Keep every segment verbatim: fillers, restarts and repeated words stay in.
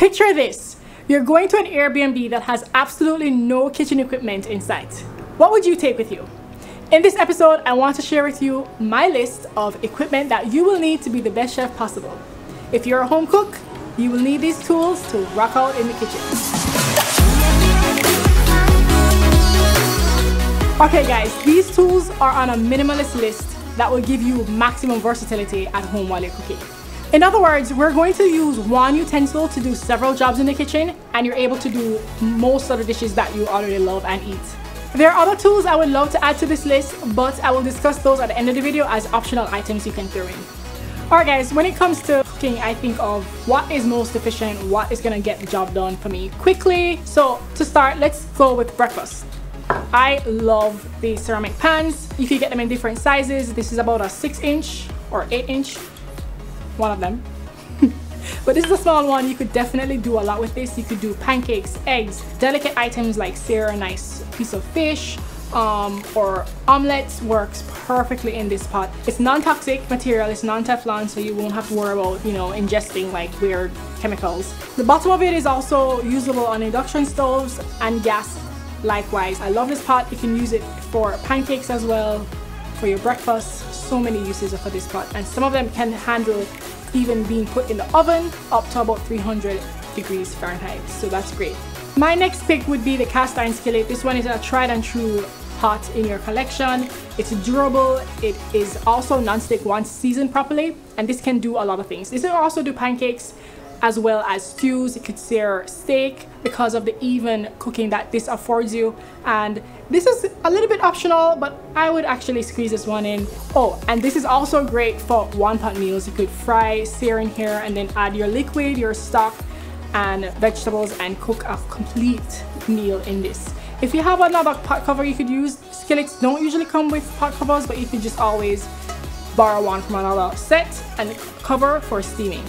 Picture this. You're going to an Airbnb that has absolutely no kitchen equipment in sight. What would you take with you? In this episode, I want to share with you my list of equipment that you will need to be the best chef possible. If you're a home cook, you will need these tools to rock out in the kitchen. Okay guys, these tools are on a minimalist list that will give you maximum versatility at home while you're cooking. In other words, we're going to use one utensil to do several jobs in the kitchen, and you're able to do most of the dishes that you already love and eat. There are other tools I would love to add to this list, but I will discuss those at the end of the video as optional items you can throw in. Alright guys, when it comes to cooking, I think of what is most efficient, what is going to get the job done for me quickly. So to start, let's go with breakfast. I love the ceramic pans. You can get them in different sizes. This is about a six inch or eight inch, one of them. But this is a small one. You could definitely do a lot with this. You could do pancakes, eggs, delicate items like sear a nice piece of fish, um, or omelets works perfectly in this pot. It's non-toxic material, it's non-Teflon, so you won't have to worry about, you know, ingesting like weird chemicals. The bottom of it is also usable on induction stoves and gas likewise. I love this pot. You can use it for pancakes as well, for your breakfast. So many uses for this pot, and some of them can handle even being put in the oven up to about three hundred degrees Fahrenheit, so that's great. My next pick would be the cast iron skillet. This one is a tried and true pot in your collection. It's durable, it is also non-stick once seasoned properly, and this can do a lot of things. This will also do pancakes as well as stews. It could sear steak because of the even cooking that this affords you, and this is a little bit optional, but I would actually squeeze this one in. Oh, and this is also great for one pot meals. You could fry, sear in here, and then add your liquid, your stock and vegetables, and cook a complete meal in this. If you have another pot cover you could use, skillets don't usually come with pot covers, but you could just always borrow one from another set and cover for steaming.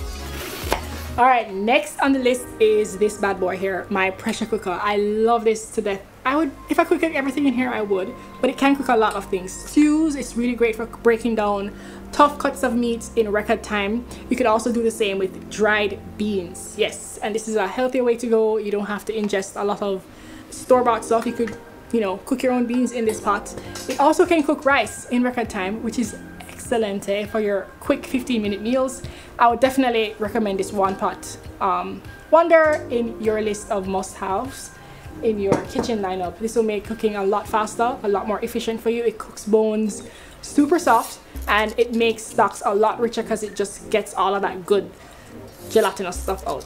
Alright, next on the list is this bad boy here, my pressure cooker. I love this to death. I would, if I could cook everything in here, I would, but it can cook a lot of things. Stews, it's really great for breaking down tough cuts of meat in record time. You could also do the same with dried beans. Yes, and this is a healthier way to go. You don't have to ingest a lot of store-bought stuff. You could, you know, cook your own beans in this pot. It also can cook rice in record time, which is excellent eh, for your quick fifteen minute meals. I would definitely recommend this one pot um, wonder in your list of must-haves in your kitchen lineup. This will make cooking a lot faster, a lot more efficient for you. It cooks bones super soft, and it makes stocks a lot richer because it just gets all of that good gelatinous stuff out.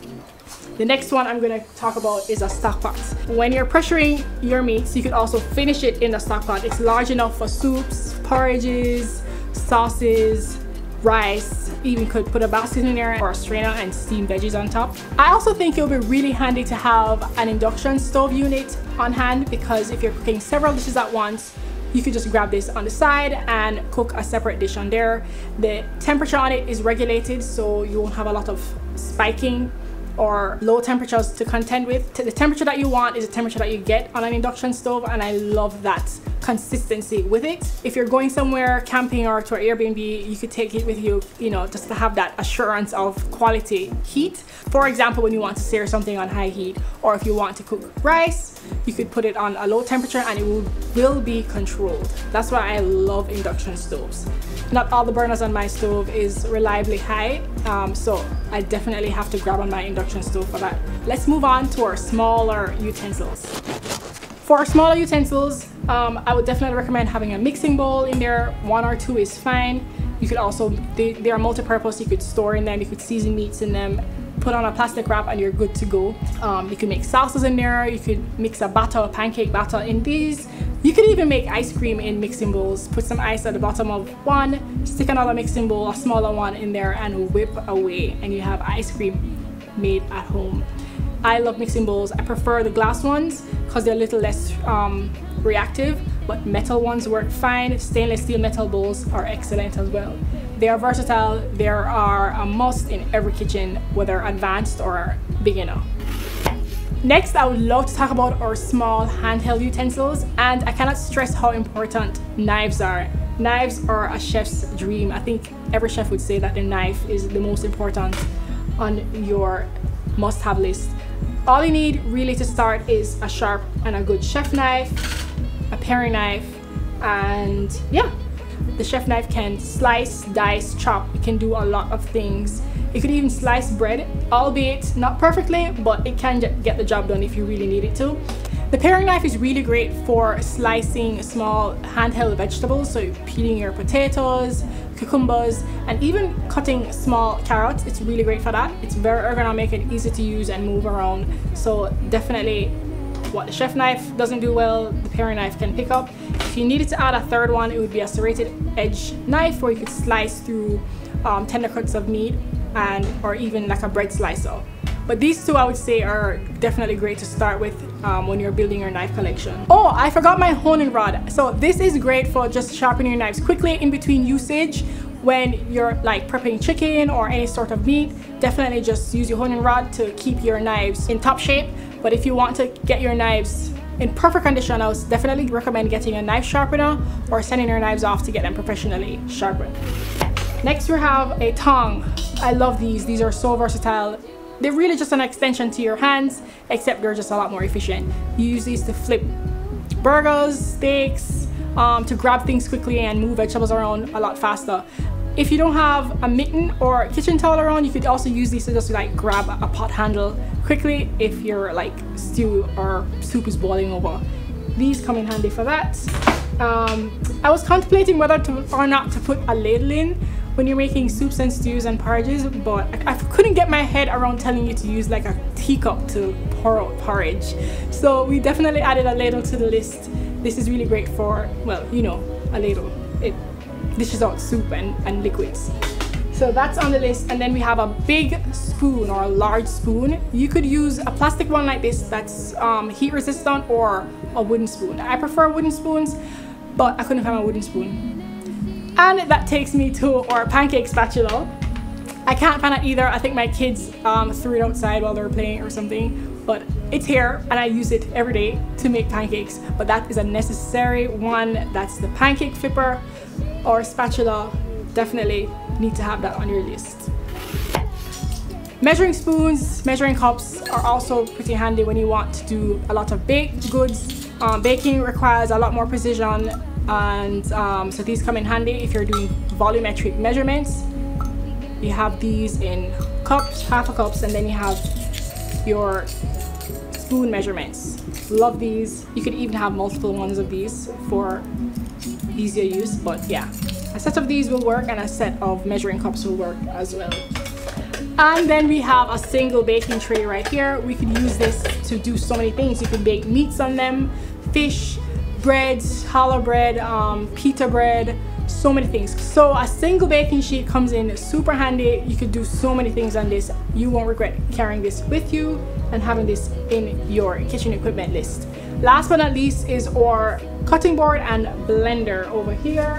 The next one I'm going to talk about is a stock pot. When you're pressuring your meats, you could also finish it in the stock pot. It's large enough for soups, porridges, sauces, rice. Even could put a basket in there or a strainer and steam veggies on top. I also think it would be really handy to have an induction stove unit on hand, because if you're cooking several dishes at once, you could just grab this on the side and cook a separate dish on there. The temperature on it is regulated, so you won't have a lot of spiking or low temperatures to contend with. The temperature that you want is the temperature that you get on an induction stove, and I love that consistency with it. If you're going somewhere camping or to an Airbnb, you could take it with you, you know, just to have that assurance of quality heat. For example, when you want to sear something on high heat, or if you want to cook rice, you could put it on a low temperature and it will, will be controlled. That's why I love induction stoves. Not all the burners on my stove is reliably high, um, so I definitely have to grab on my induction stove for that. Let's move on to our smaller utensils. For smaller utensils, um, I would definitely recommend having a mixing bowl in there. One or two is fine. You could also, they, they are multi-purpose. You could store in them, you could season meats in them, put on a plastic wrap, and you're good to go. Um, you can make sauces in there. You could mix a batter, a pancake batter in these. You could even make ice cream in mixing bowls. Put some ice at the bottom of one, stick another mixing bowl, a smaller one in there, and whip away, and you have ice cream made at home. I love mixing bowls. I prefer the glass ones because they're a little less um, reactive, but metal ones work fine. Stainless steel metal bowls are excellent as well. They are versatile. They are a must in every kitchen, whether advanced or beginner. Next, I would love to talk about our small handheld utensils, and I cannot stress how important knives are. Knives are a chef's dream. I think every chef would say that the knife is the most important on your must-have list. All you need really to start is a sharp and a good chef knife, a paring knife, and yeah, the chef knife can slice, dice, chop. It can do a lot of things. It could even slice bread, albeit not perfectly, but it can get the job done if you really need it to. The paring knife is really great for slicing small handheld vegetables, so peeling your potatoes, cucumbers, and even cutting small carrots. It's really great for that. It's very ergonomic and easy to use and move around. So definitely what the chef knife doesn't do well, the paring knife can pick up. If you needed to add a third one, it would be a serrated edge knife where you could slice through um, tender cuts of meat, and or even like a bread slicer. But these two I would say are definitely great to start with um, when you're building your knife collection. Oh, I forgot my honing rod. So this is great for just sharpening your knives quickly in between usage when you're like prepping chicken or any sort of meat. Definitely just use your honing rod to keep your knives in top shape. But if you want to get your knives in perfect condition, I would definitely recommend getting a knife sharpener or sending your knives off to get them professionally sharpened. Next we have a tong. I love these. These are so versatile. They're really just an extension to your hands, except they're just a lot more efficient. You use these to flip burgers, steaks, um, to grab things quickly and move vegetables around a lot faster. If you don't have a mitten or a kitchen towel around, you could also use these to just like grab a pot handle quickly if your like stew or soup is boiling over. These come in handy for that. Um, I was contemplating whether to or not to put a ladle in when you're making soups and stews and porridges, but I, I couldn't get my head around telling you to use like a teacup to pour out porridge. So we definitely added a ladle to the list. This is really great for, well, you know, a ladle. It dishes out soup and, and liquids. So that's on the list. And then we have a big spoon or a large spoon. You could use a plastic one like this that's um, heat resistant, or a wooden spoon. I prefer wooden spoons, but I couldn't find a wooden spoon. And that takes me to our pancake spatula. I can't find it either. I think my kids um, threw it outside while they were playing or something, but it's here and I use it every day to make pancakes. But that is a necessary one. That's the pancake flipper or spatula. Definitely need to have that on your list. Measuring spoons, measuring cups are also pretty handy when you want to do a lot of baked goods. Um, baking requires a lot more precision, and um, so these come in handy if you're doing volumetric measurements. You have these in cups, half a cups, and then you have your spoon measurements. Love these. You could even have multiple ones of these for easier use, but yeah, a set of these will work and a set of measuring cups will work as well. And then we have a single baking tray right here. We could use this to do so many things. You could bake meats on them, fish, breads, challah bread, um, pita bread, so many things. So a single baking sheet comes in super handy. You could do so many things on this. You won't regret carrying this with you and having this in your kitchen equipment list. Last but not least is our cutting board and blender over here.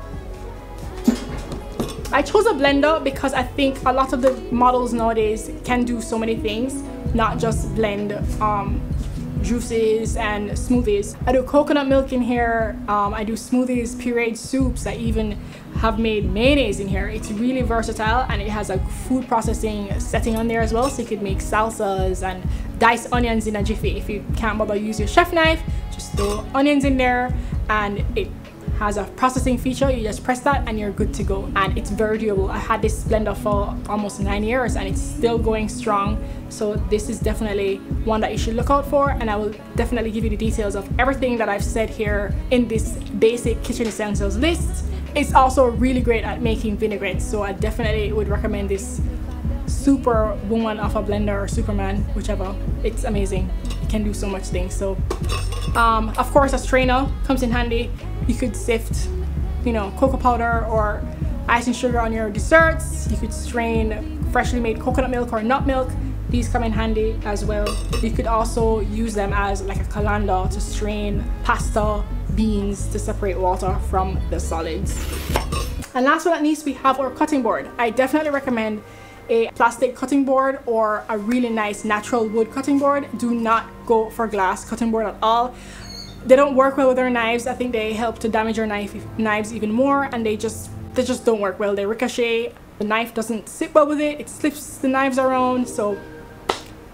I chose a blender because I think a lot of the models nowadays can do so many things, not just blend um, juices and smoothies. I do coconut milk in here, um, I do smoothies, pureed soups, I even have made mayonnaise in here. It's really versatile and it has a food processing setting on there as well, so you could make salsas and dice onions in a jiffy. If you can't bother use your chef knife, just throw onions in there and it has a processing feature. You just press that and you're good to go, and it's very durable. I had this blender for almost nine years and it's still going strong, so this is definitely one that you should look out for, and I will definitely give you the details of everything that I've said here in this basic kitchen essentials list. It's also really great at making vinaigrettes, so I definitely would recommend this super woman of a blender or superman, whichever. It's amazing. It can do so much things. So um, of course a strainer comes in handy. You could sift, you know, cocoa powder or icing sugar on your desserts. You could strain freshly made coconut milk or nut milk. These come in handy as well. You could also use them as like a colander to strain pasta, beans, to separate water from the solids. And last but not least, we have our cutting board. I definitely recommend a plastic cutting board or a really nice natural wood cutting board. Do not go for glass cutting board at all. They don't work well with our knives. I think they help to damage our knife, knives even more, and they just they just don't work well. They ricochet. The knife doesn't sit well with it. It slips the knives around, so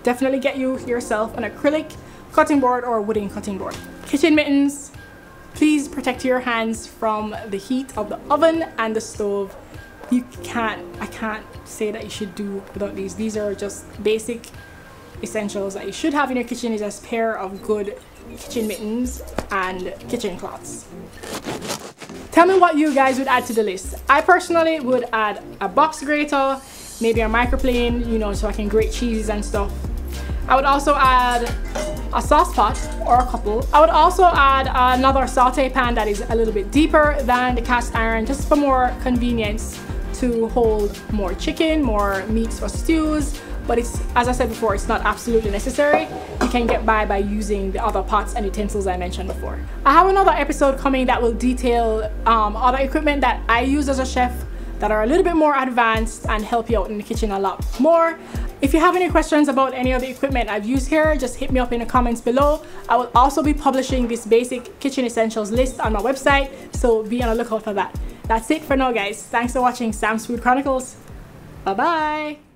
definitely get you yourself an acrylic cutting board or wooden cutting board. Kitchen mittens, please protect your hands from the heat of the oven and the stove. You can't, I can't say that you should do without these. These are just basic essentials that you should have in your kitchen, is a pair of good kitchen mittens and kitchen cloths. Tell me what you guys would add to the list. I personally would add a box grater, maybe a microplane, you know, so I can grate cheese and stuff. I would also add a sauce pot or a couple. I would also add another saute pan that is a little bit deeper than the cast iron, just for more convenience to hold more chicken, more meats for stews. But it's, as I said before, it's not absolutely necessary. You can get by by using the other pots and utensils I mentioned before. I have another episode coming that will detail um, other equipment that I use as a chef that are a little bit more advanced and help you out in the kitchen a lot more. If you have any questions about any of the equipment I've used here, just hit me up in the comments below. I will also be publishing this basic kitchen essentials list on my website, so be on the lookout for that. That's it for now, guys. Thanks for watching Sam's Food Chronicles. Bye bye.